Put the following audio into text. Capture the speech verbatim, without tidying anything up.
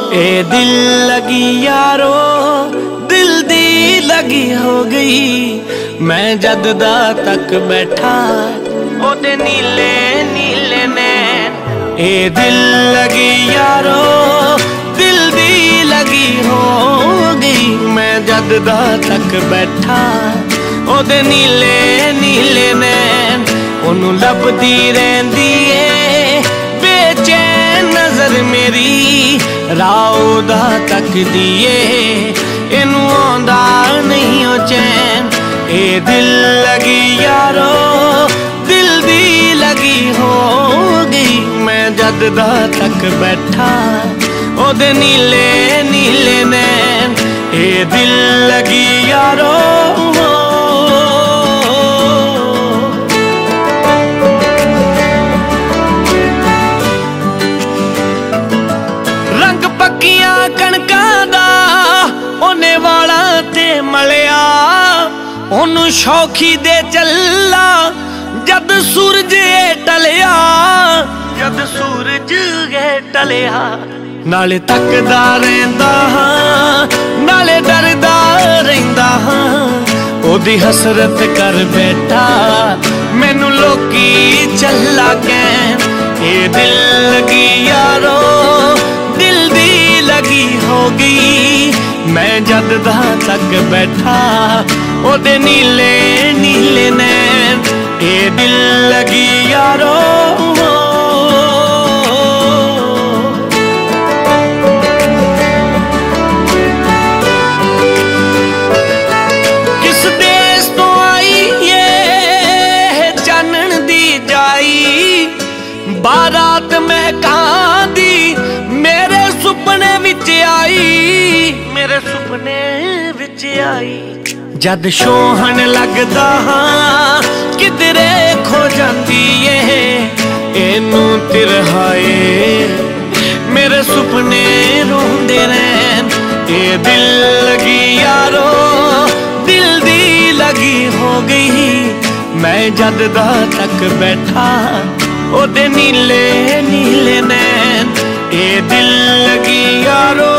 ए दिल लगी यारो दिल दी लगी हो गई। मैं जद दा तक बैठा ओदे नीले नीले नैन। ए दिल लगी यारो दिल दी लगी हो गई। मैं जद दा तक बैठा ओदे नीले नीले नैन। ओनू लभदी रहिंदी ए बेचैन नजर मेरी। राह दा तक दिए इनू आंदा नहीं ओ चैन। ए दिल लगी यारो दिल दी लगी हो गई। मैं जद दा तक बैठा ओदे नीले नीले नैन। ए दिल लगी यारो रंग पक्कियां कणकां दा ओने वाला ते मलिया। ओनू शौखी दे चला जद सूरज टलिया। जद सूरज टलिया नाले तकदा रहिंदा हां नाले डरदा रहिंदा हां। ओदी हसरत कर बैठा मैनू लोकी चला कैन। ए दिल लगी यारो दिल दी लगी हो गई। मैं जद दा तक बैठा ओदे नीले नीले नैन। ए दिल लगी यारो किस देश तो आई ये जानन दी जाई। बारात महकां दी मेरे सुपने विच आई। मेरे सुपने विच आई जद शोहन लगदा हां किधरे खो जांदी ए। एनू तिरहाए मेरे सुपने रोंदे रैन। ए दिल लगी यारो दिल दी लगी हो गई। मैं जद दा तक बैठा ओदे नीले नीले नैन। ए दिल लगी यारो